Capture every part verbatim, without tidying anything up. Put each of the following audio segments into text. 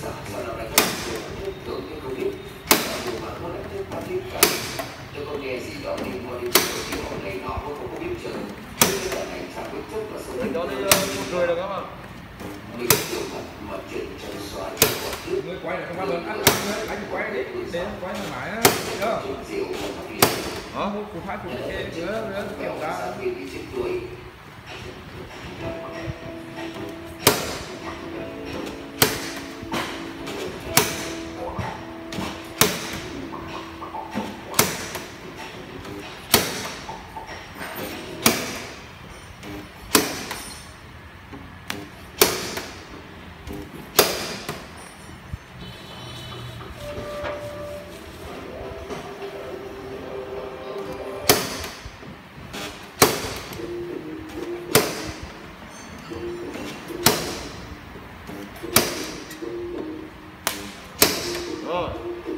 Đó đi một người được không ạ? Người quay là không bao giờ anh anh anh quay đi để quay thoải mái á, đó. Ờ, một phút hai phút cái nữa nữa kiểm tra. Rồi.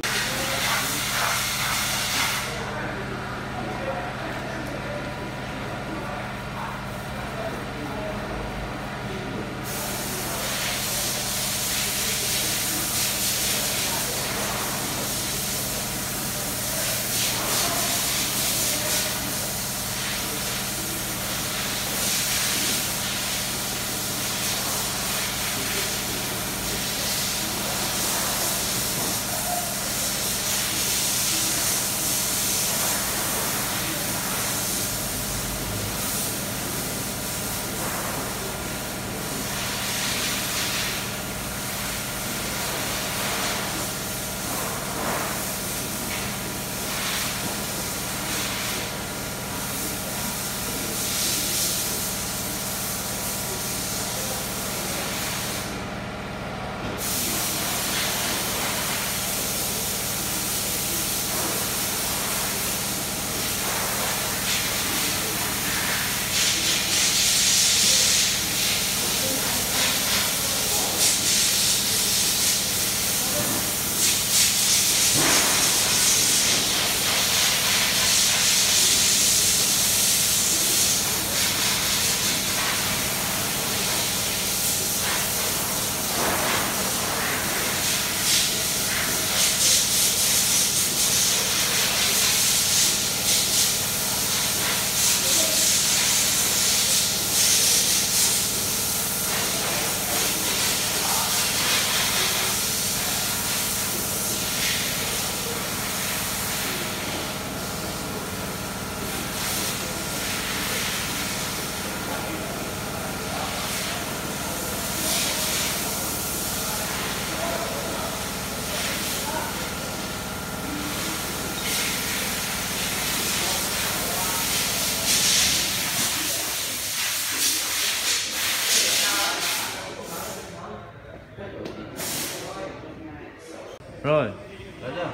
Rồi. Đấy chưa?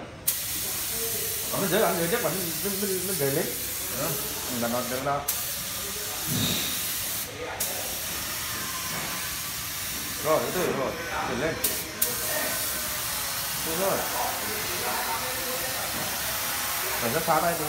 Nó dễ ăn người chắc vẫn nó nó về lên. Đó. Là nó được đâu. Rồi, từ từ rồi, chuyển lên. Đúng rồi. Phải rất phá tay tí.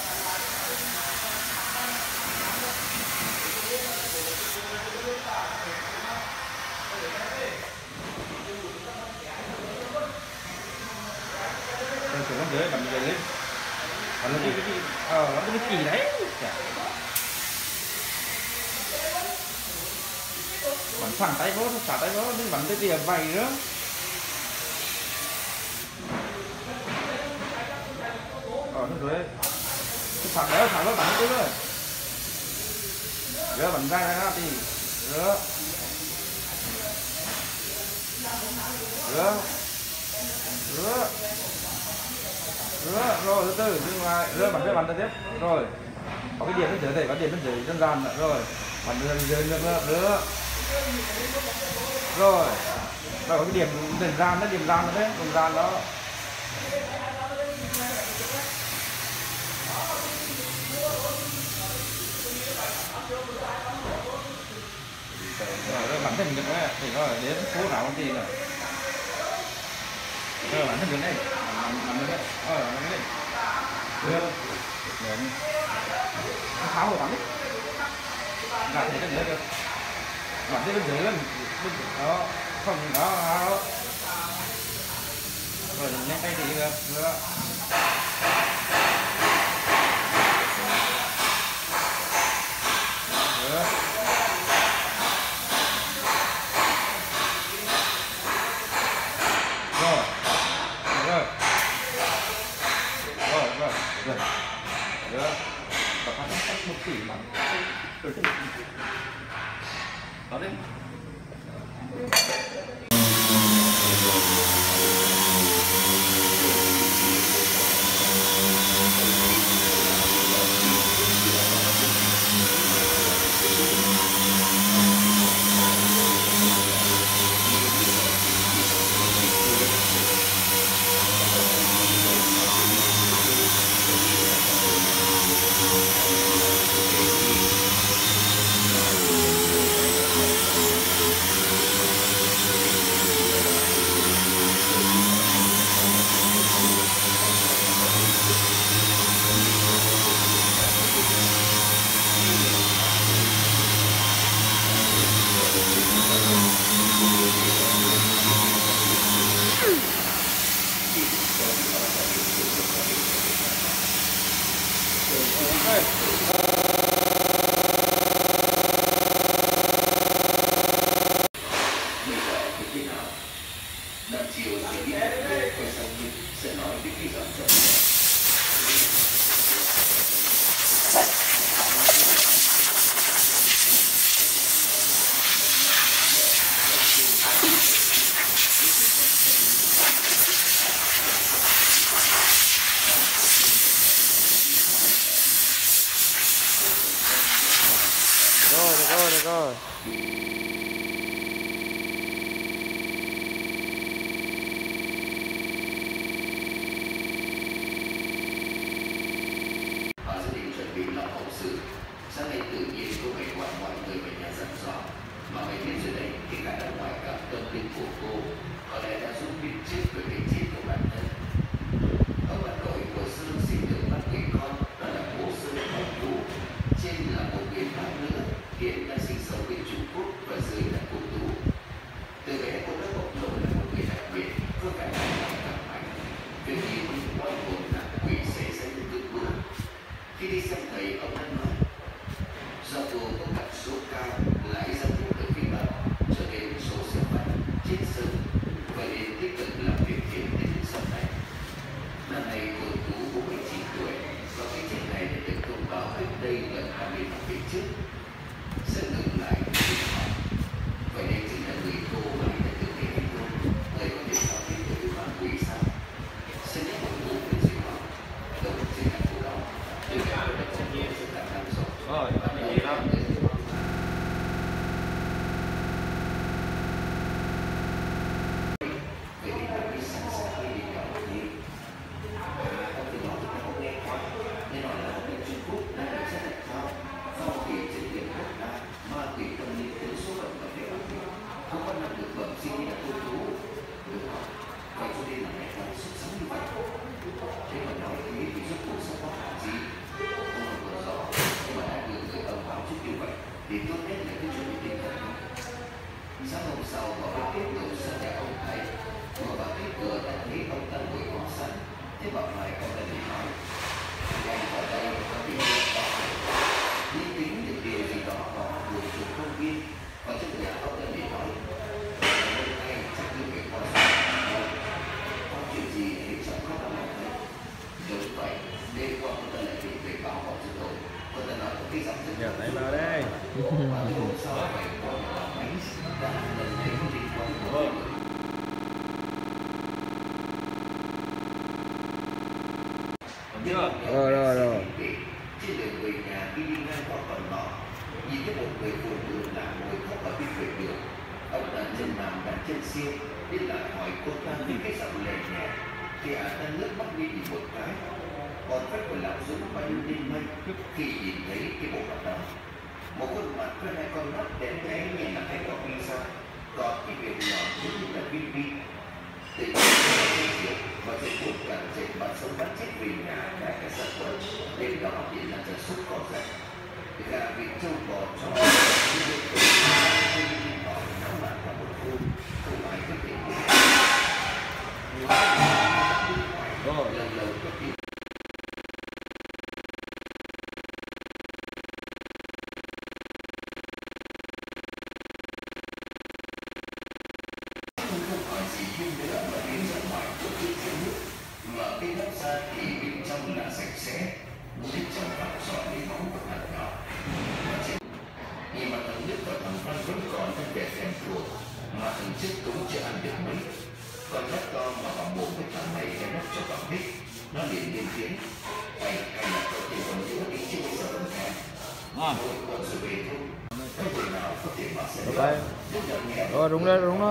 Đây xuống bên dưới, bắn về lên. Bắn lên cái gì? Ờ, nó cái kỳ đấy. Bắn phản tay vô, phản tay vô, đừng bắn tới tìa vầy nữa. Ở nó dưới. Cái phản đấy, phản nó bắn tới rồi. Rửa bắn ra ra thì rửa. Rửa. Rửa. Rửa, rồi từ từ dừng lại, rửa bắn ra bắn ra tiếp. Rồi. Có cái điểm bên dưới này, có điểm bên dưới đơn giản nữa. Rồi. Bắn ra dưới nữa, rửa. Rồi. Rồi có cái điểm điểm gian đó, điểm gian đó đấy, điểm gian đó. Rồi bắn thành được đấy, thì rồi đến phố nào công ty rồi. Rồi bắn thành được đây, bắn bắn được đấy, rồi bắn được đấy. Được. Được. Nó tháo rồi bắn đấy. Gạt thế được được. Bắn thế bên dưới lên, đó, không đó, đó. Rồi nhét tay thì được. Nữa. Nữa. Rồi. Rồi. Rồi, rồi, rồi. Được. Và phát cách một chỉ bằng. Đó đi. Rồi, được rồi, được rồi. Họ dự định chuẩn bị lo hậu sự. Sáng nay tự nhiên cô phải gọi mọi người về nhà dặn dò. Mà mấy天trước đây thì cả đã ngoài cảm tâm linh của cô có lẽ đã giúp biết chết với cái chết của bản thân. Ông bà nội của Dương xin được bắt người con đó là bố Dương Hồng Vũ. Trên là một người bạn nữa hiện đang sinh sống bên Trung Quốc và dưới là cô Tú. Từ bé cô đã bộc lộ là một người đặc biệt, có khả năng làm cảm mạnh. Việc gì cũng quan hồn là quỷ sẽ xảy ra từng bước. Khi đi xem thầy, ông đã nói do cô có mặt số cao lại giao tiếp ở phía Bắc, cho nên số sẽ phải chết sớm và nên tích cực làm việc thiện đến đến sau này. Năm nay cô Tú bốn mươi chín tuổi và cái chết này đã được thông báo cách đây gần hai mươi năm về trước. Sẽ ngừng lại việc học. Vậy nên chính là người cô mà anh đã thực hiện thành công, người có thể giao tiếp với ma quỷ sao? Sẽ nhắc một vụ về sinh hoạt, đâu chính là cô đó. Điều này đã có nhiều sự khả năng rồi. Rồi, mình đi đâu? Thì tốt nhất là cứ chuẩn bị tinh thần. Sáng hôm sau họ mới tiếp tục sang nhà ông thầy. Vừa vào tới cửa đã thấy ông ta ngồi có sẵn. Thế bảo này ông ta liền nói: "Anh vào đây có bị gì đó? Nghĩ tính được điều gì đó vào buổi trường công viên." Và trong nhà ông ta liền nói: "Hôm nay chắc cứ phải có sự có chuyện gì thì chẳng có đâu mà thấy." Đúng vậy, đêm qua ông ta lại bị về báo họ cho tôi. Ông ta nói có cái giọng rất Giờ tay vào đây. Chưa? Rồi, rồi, rồi. Trên đường về nhà khi đi ngang qua con ngõ, nhìn thấy một người phụ nữ đang ngồi khóc ở bên vệ đường. Ông ta chân nằm đặt chân siêu, biết lại hỏi cô ta với cái giọng lè nhẹ. Thì à ta nước mắt đi đi một cái. Còn phép của lão Dũng bay lên mây khi nhìn thấy cái bộ mặt đó. Một khuôn mặt với hai con mắt đen đáy như là hai quả pizza, còn cái việc nhỏ giống như là viên bi. Từ khi rượu và dịch vụ càng dệt mặt sống bắt chết vì nhà đã cả sản phẩm, đêm đó thì là sản xuất có rẻ. Gà vịt trâu bò chó như được tự nhiên đi hỏi nắm mặt vào một khu, không ai có thể biết. xé, muốn chồng vắt giọt lấy máu của thằng nhỏ. Nhưng mà thằng Đức và thằng Văn vẫn còn trong vẻ thèm thuồng, mà thằng Chức cũng chưa ăn được mấy. Con mắt to mà vào mồm với thằng này hay nắp cho bằng đích, nó liền lên tiếng. Hay hay là có thể còn nữa đi chơi giờ vẫn thèm. Thôi con rồi về thôi. Cái gì nào có thể mà sẽ Đây. Rồi đúng đấy, đúng đó.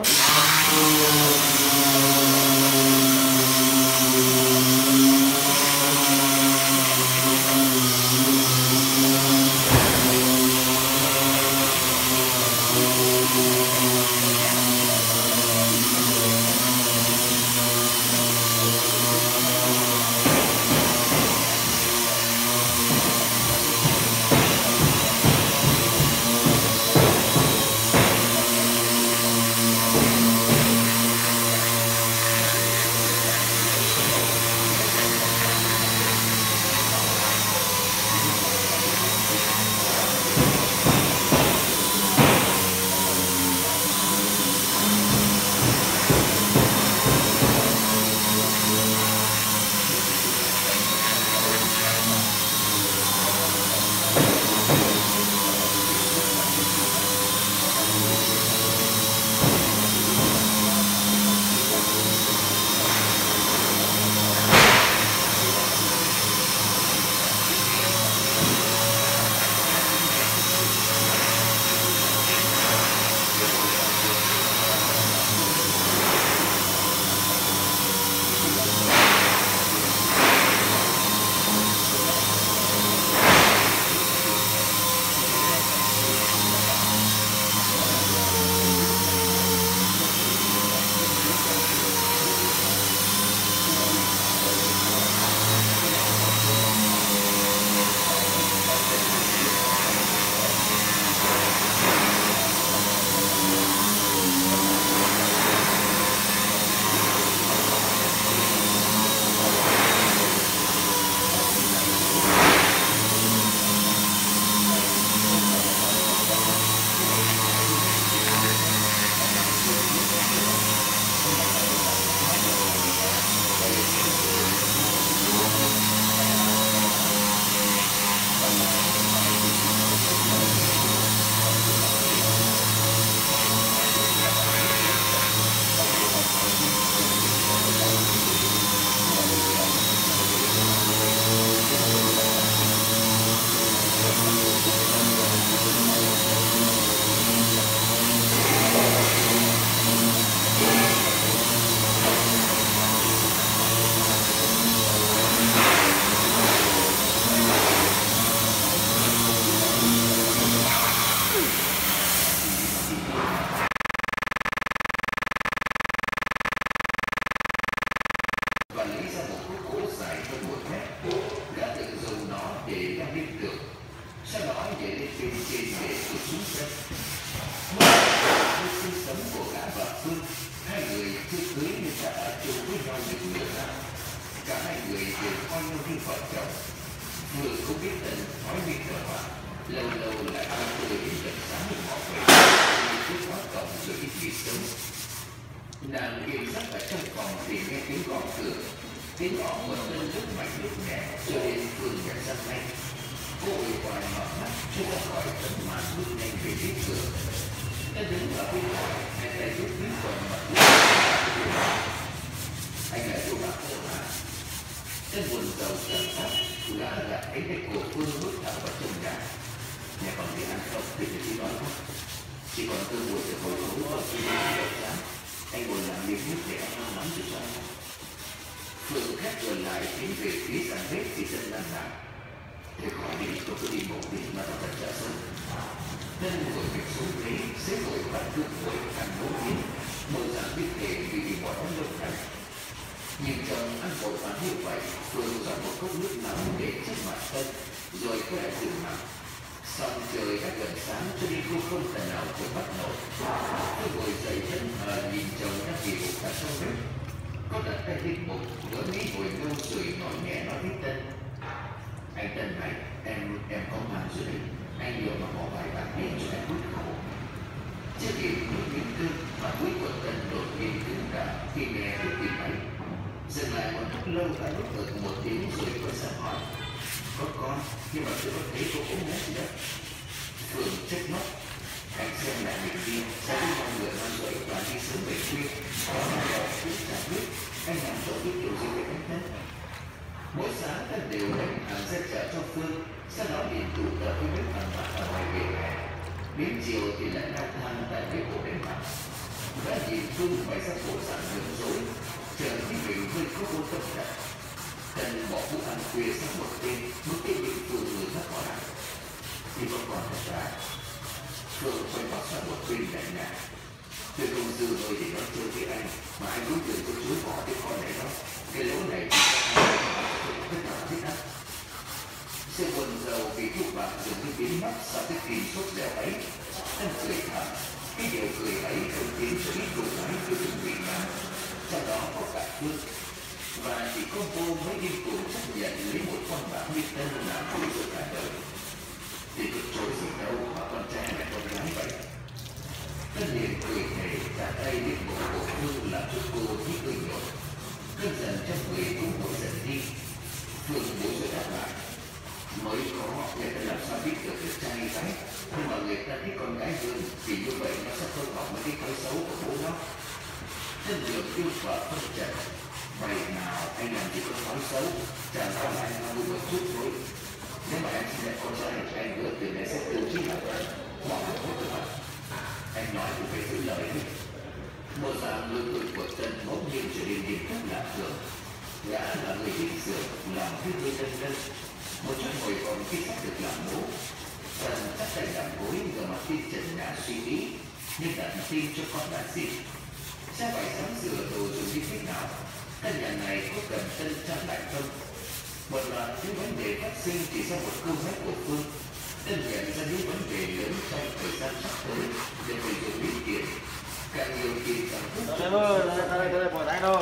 Nàng yên giấc ở trong phòng thì nghe tiếng gõ cửa, tiếng gõ một lần lúc mạnh lúc nhẹ cho đến Phương nhận ra ngay. Cô ơi hoài mở mắt chưa ra khỏi tấm màn bước nhanh về phía cửa. Ta đứng ở bên ngoài, hai tay rút bí quần mặt nước. Anh là chú bác cô hả? Tên buồn giàu cảm giác gã gạt thấy cái cổ Phương bước thẳng vào trong nhà. Nhà còn biết ăn không thì phải đi nói không? Chỉ còn cơ hội để hồi tối vào khi đi đầu sáng. Anh buồn làm việc nước để ăn nóng lắm rồi sao? Phương khép rồi lại tiến về phía sàn bếp thì rất lăn nặng. Thế khỏi đi, tôi cứ đi một đi mà tao thật trả sớm. Nên ngồi việc xuống ghế, xế ngồi bắt cơm ngồi ăn nấu kiến. Mơ rằng biết thể vì bị bỏ đóng lâu này. Nhìn chồng ăn vội vàng như vậy, Phương dọn một cốc nước nóng để trước mặt Tân, rồi quay lại giường nằm. Xong trời đã gần sáng cho nên cô không thể nào chịu bắt nổi. Tôi ngồi dậy chân hờ nhìn chồng đang kỳ bụng cả trong bếp. Có đặt tay lên bụng, ngỡ nghĩ hồi lâu rồi nói nhẹ nói với Tân. Anh Tân này, em em có mang rồi đấy. Anh nhiều mà bỏ vài bạc điện cho em hút khẩu. Chưa kịp nói tiếng cưng mà cuối của Tân đột nhiên cứng cả khi nghe được tiếng ấy. Dừng lại một lúc lâu đã lúc được một tiếng rồi quay sang hỏi. Có con, nhưng mà tôi có thấy cô ốm ngán gì đó. Phương trách móc. Anh xem lại việc kia, sao cái con người năm tuổi và đi sớm về khuya. Có nào đó cũng chẳng biết, anh làm cho biết điều gì về anh thân. Mỗi sáng anh đều đánh hàng ra chợ cho Phương, sau đó liền tụ tập với bếp ăn vặt ở ngoài vỉa hè. Đến chiều thì lại lang thang tại bếp của đánh mặt. Đã nhìn Phương bày ra bộ dạng ngược rối, chờ khi mình hơi có vô tâm trạng. Tân bỏ bữa ăn khuya sang một bên mới biết những Phương người thất bỏ lại. Thì vẫn còn thật ra, Phương phải bắt sang một bên lạnh nhạt. Tôi không dư thôi để nói chơi với anh, mà anh cũng đừng có chối bỏ cái con này đó. Cái lỗ này thì không biết nào biết hết. Sự buồn giàu vì thuốc bạc dường như biến mất sau cái kỳ sốt dẻo ấy. Anh cười thầm, cái điều cười ấy không khiến cho ít cô gái cứ chuẩn bị nào. Sau đó có cả Phương. Và chỉ có cô mới đi cùng chấp nhận lấy một con bạc như tên làm vui rồi cả đời. Thì có chối gì đâu mà con trai là con gái vậy. Tân liền cười thề trả tay đến bộ của Phương làm cho cô thấy cười nhộn. Cơn giận trong người cũng vội dần đi. Phương bối rồi đáp lại. Mới có người ta làm sao biết được được trai gái. Nhưng mà người ta thích con gái hơn vì như vậy nó sẽ không bỏng mấy cái thói xấu của bố nó. Tân đường yêu vợ phân trần. Vậy nào anh làm gì có thói xấu, chẳng qua là anh vui một chút thôi. Nếu mà anh xin nhận con trai của anh nữa từ nay sẽ tự chí là vợ, bỏ một hốt được không? Anh nói cũng phải giữ lời đi. Một dạng lương tuổi của Tân bỗng nhiên trở nên nghiêm túc lạ thường. Gã là người thích dược, làm thứ người dân dân. Một chút hồi còn khi sắp được làm bố. Tân chắc tay làm gối ngờ mặt tin trần nhà suy nghĩ, nhưng đặt tin cho con là gì? Sẽ phải sắm sửa đồ dùng đi thế nào? Căn nhà này có cần Tân trang lại không? Một loạt những vấn đề phát sinh chỉ sau một câu nói của Phương. Tân nhận ra những vấn đề lớn trong thời gian sắp tới để phải dùng ít tiền. Càng nhiều tiền càng tốt. Đây ơi, đây đây đây bỏ tay thôi.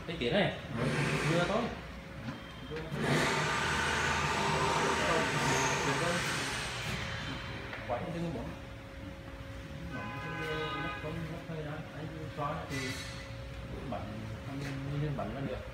cái kia này mưa tối quậy cái bụng nó có nó hơi đó ấy xóa thì bệnh như bệnh nó được.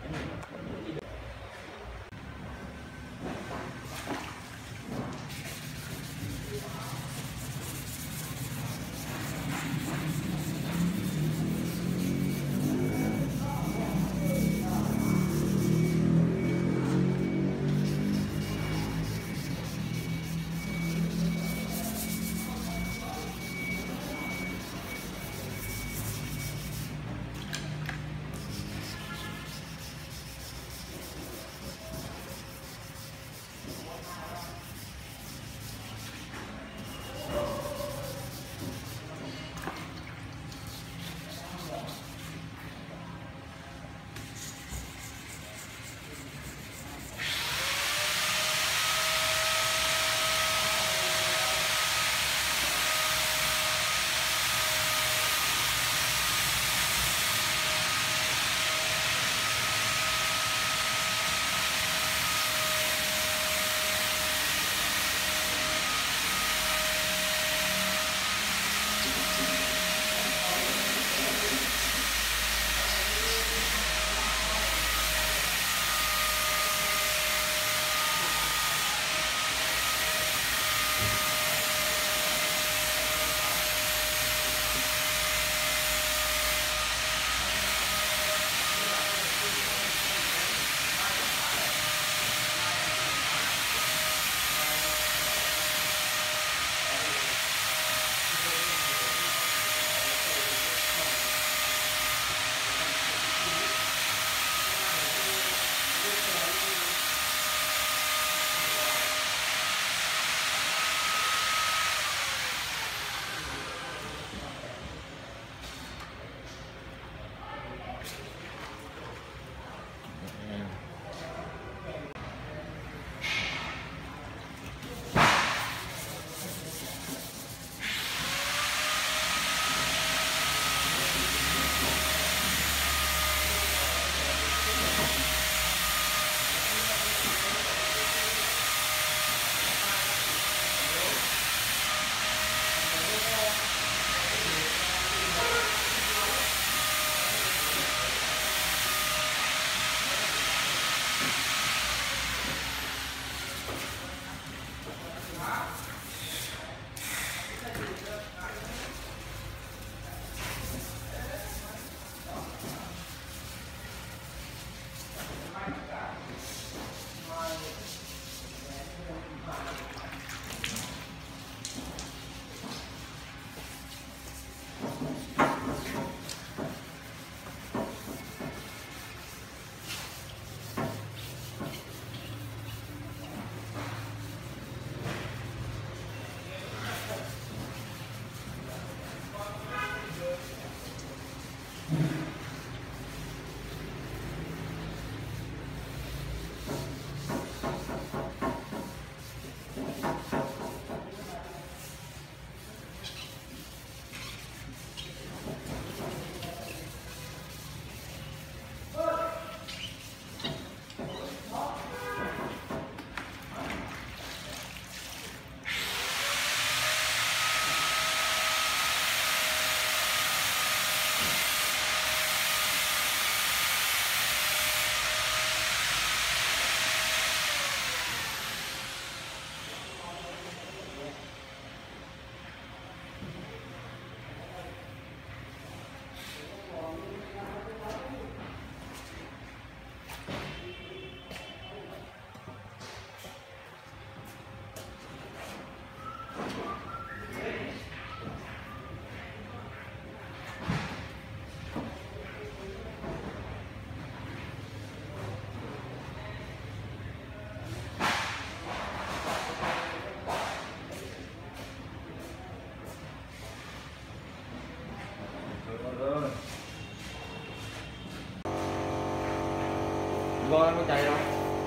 Bo nó có chạy đâu?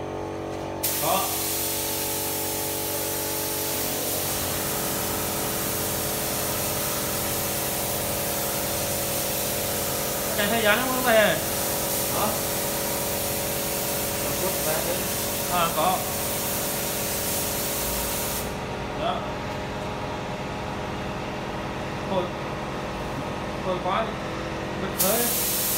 Có. Chạy thời gian không có về. Hả? phút ba đến. À có. Đó. Thôi. Thôi quá đi. Bật tới.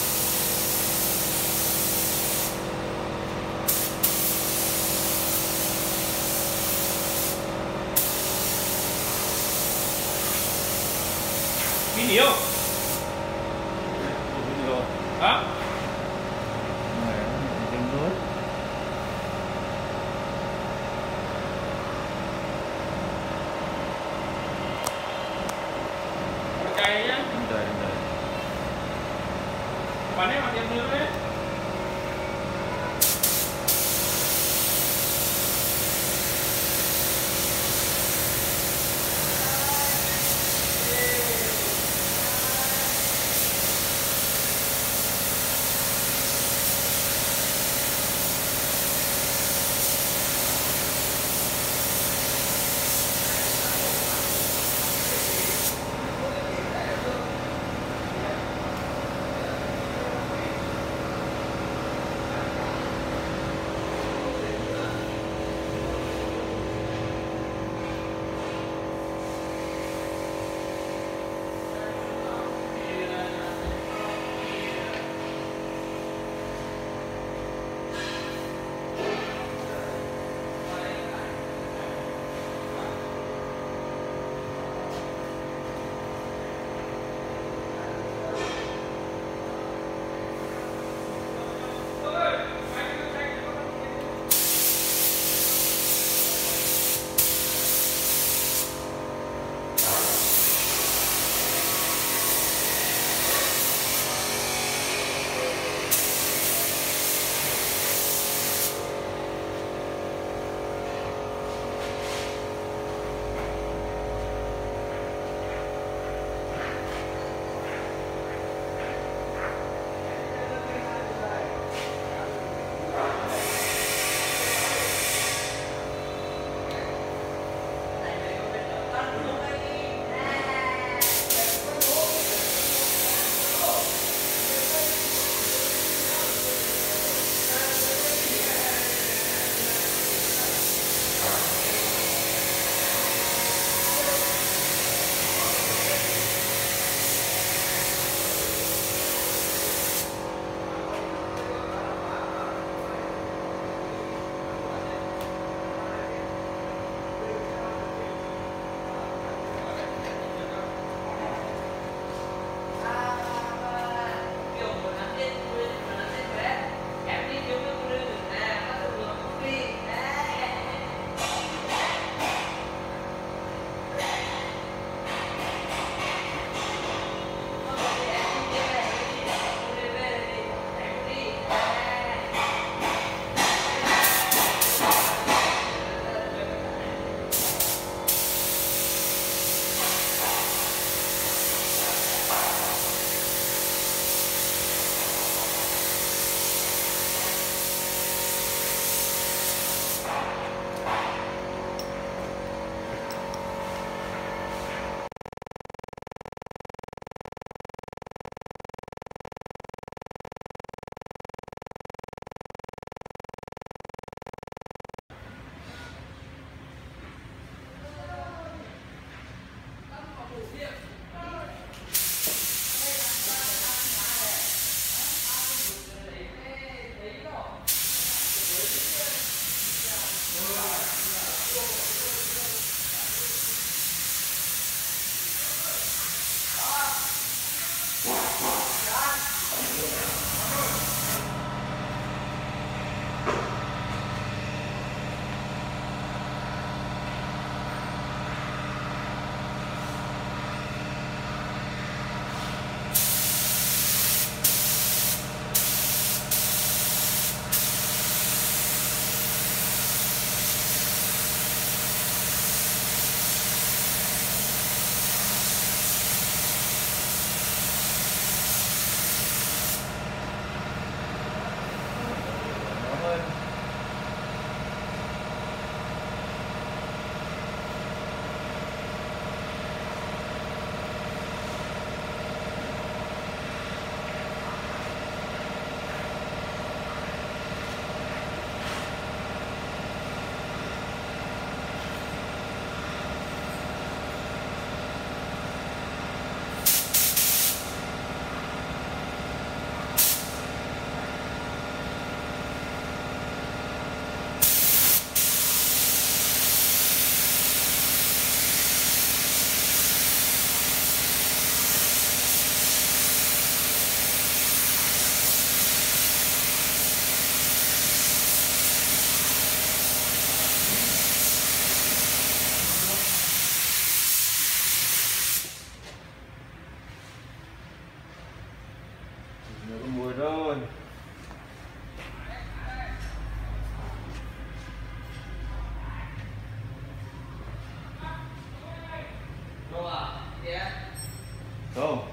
Pin yếu. Đó. Cày nhá. Đây, đây. Bạn ấy mặc tiền như đấy. Không.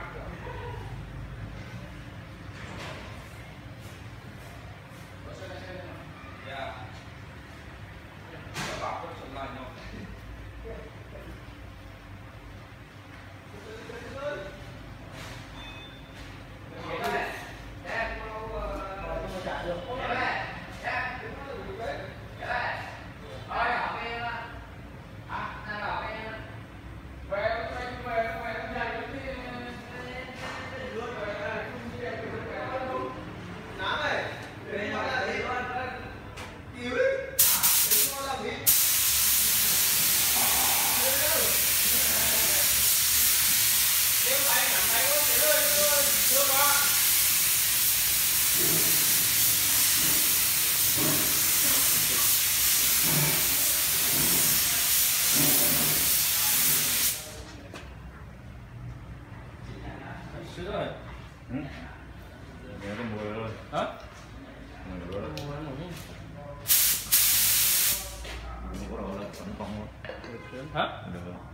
Sữa rồi. Ừ. Nhớ cái mùi rồi. Hả? Mùi rồi. Mua nó một Mùi có rồi là vẫn còn luôn. hả? Được rồi.